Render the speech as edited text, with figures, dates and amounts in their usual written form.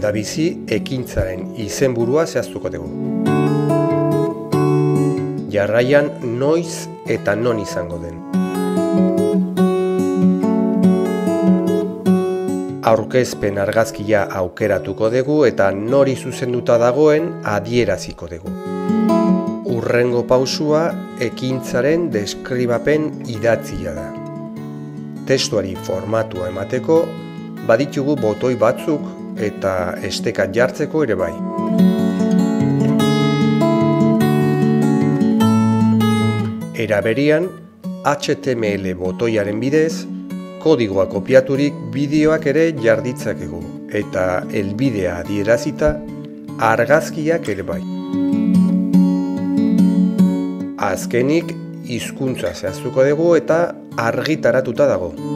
lehendabizi ekintzaren izenburua zehaztuko dugu. Jarraian noiz eta non izango den. Aurkezpen argazkia aukeratuko dugu eta nori zuzenduta dagoen adieraziko dugu. Hurrengo pausua ekintzaren deskribapen idatzia da. Testuari formatua emateko baditugu botoi batzuk eta estekat jartzeko ere bai. Era berean, HTML botoiaren bidez, kodigoa kopiaturik bideoak ere jarditzakegu eta helbidea adierazita argazkiak ere bai. Azkenik, hizkuntza zehaztuko dugu eta argitaratuta dago.